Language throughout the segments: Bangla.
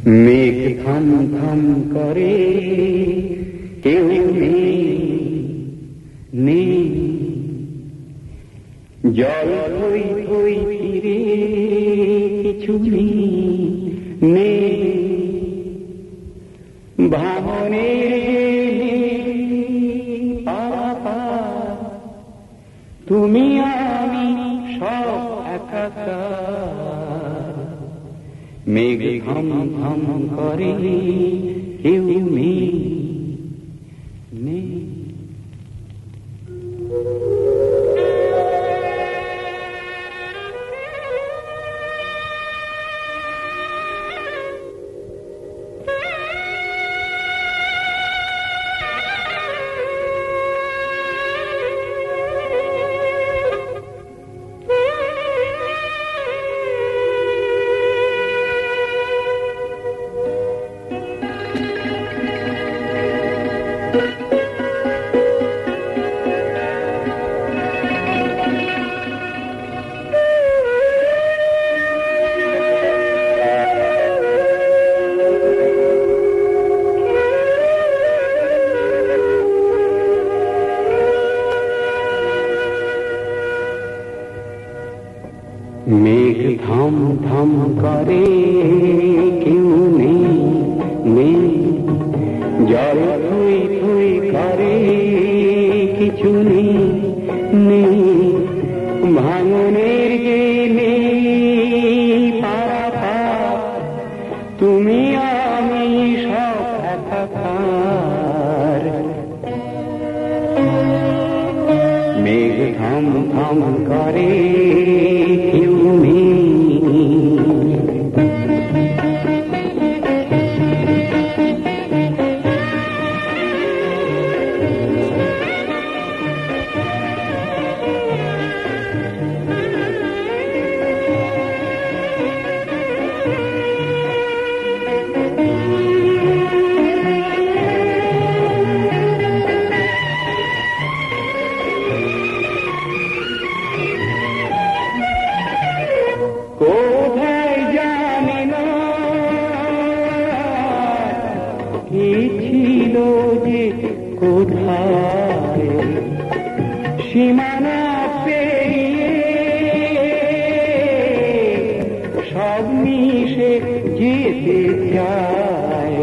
মেঘ থাম থাম করে কেউ নেই, জল থই থই ফিরে কিছু নেই, ভাঙনের তুমি আমি সব একাকার। মেঘ থাম থাম করে কেউ নেই। মেঘ থাম থাম করে কেউ নেই, জল থই থই করে কিছু নেই, ভাঙনের যে নেই পারাপার, তুমি আমি সব একাকার। মেঘ থাম থাম করে কেউ নেই। কোথায় জানি না কি ছিল যে কোথায়, সীমানা পেরিয়ে সব মিশে যেতে চায়।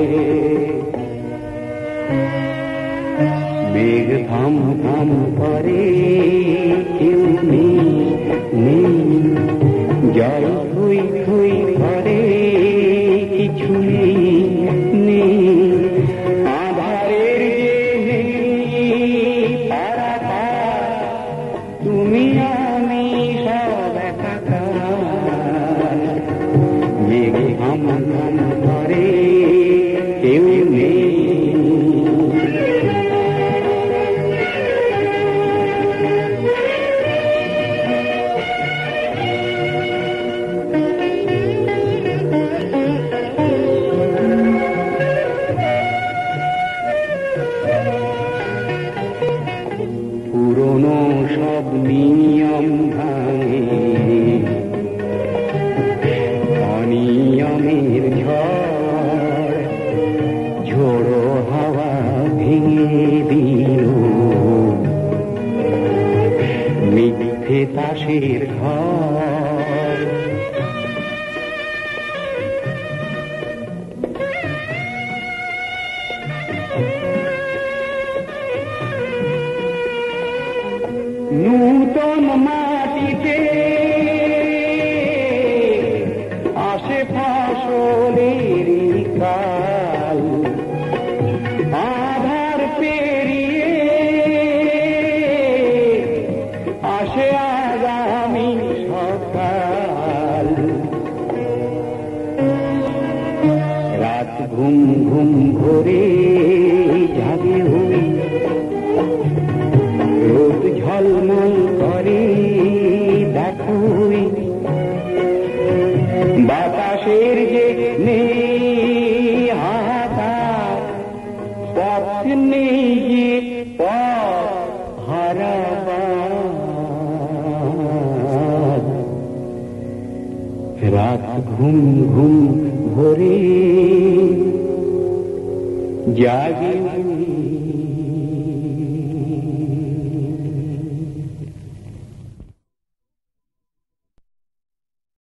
মেঘ থাম থাম করে কেউ নেই, জল থই থই করে কিছু নেই, আধারের যে পারাপার, তুমি আমি সব একাকার। মেঘ থাম থাম করে কেউ নেই। পুরনো সব নিয়ম ভাঙে অনিয়মের ঝড়, ঝোড়ো হাওয়া ভেঙে দিল মিথ্যে তাসের ঘর। নূতন মাটিতে আসে ফসলের কাল, আধার পেরিয়ে আসে আগামী সকাল। রাত ঘুম ঘুম ভরে জাগে হই, রোদ ঝলমল করে দেখুই, বাতাসের যে নেই হাহাকার, পথ নেই যে পথ হারাবার। রাত ঘুম ঘুম ভরে জাগি